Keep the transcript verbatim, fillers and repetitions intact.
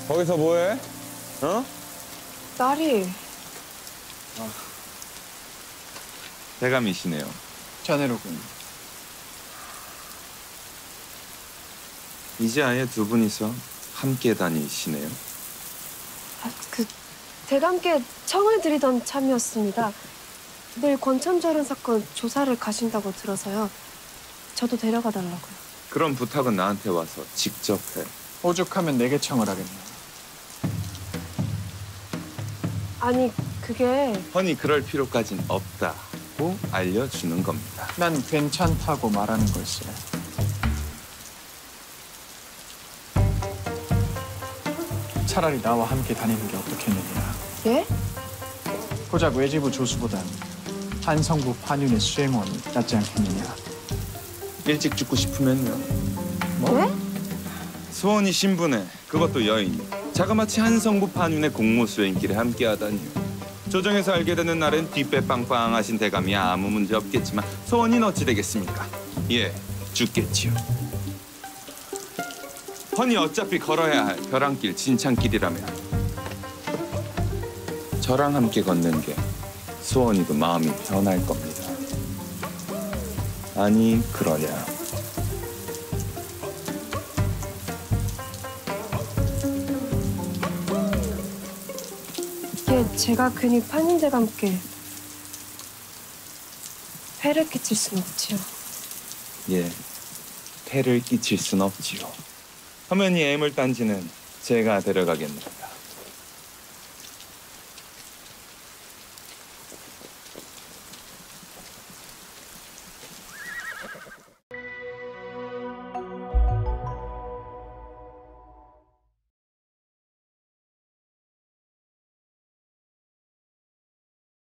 거기서 뭐해? 어? 딸이 대감이시네요. 자네로군. 이제 아예 두 분이서 함께 다니시네요. 아, 그 대감께 청을 드리던 참이었습니다. 내일 권천절은 사건 조사를 가신다고 들어서요. 저도 데려가 달라고요. 그런 부탁은 나한테 와서 직접 해. 오죽하면 내게 청을 하겠네. 아니 그게 허니 그럴 필요까진 없다고 알려주는 겁니다. 난 괜찮다고 말하는 걸세. 차라리 나와 함께 다니는 게 어떻겠느냐. 예? 고작 외지부 조수보단 한성부 판윤의 수행원이 낫지 않겠느냐. 일찍 죽고 싶으면요. 뭐? 네? 소원이 신분에 그것도 여인이 자그마치 한성부 판윤의 공무 수행길에 함께하다니. 조정에서 알게 되는 날엔 뒷배 빵빵하신 대감이 아무 문제 없겠지만 소원이 어찌 되겠습니까? 예, 죽겠지요. 허니 어차피 걸어야 할 벼랑길 진창길이라면 저랑 함께 걷는 게 소원이도 마음이 변할 겁니다. 아니 그러냐? 이게 제가 괜히 판인대감께 폐를 끼칠 순 없지요. 예, 폐를 끼칠 순 없지요. 화면이 애물단지는 제가 데려가겠네.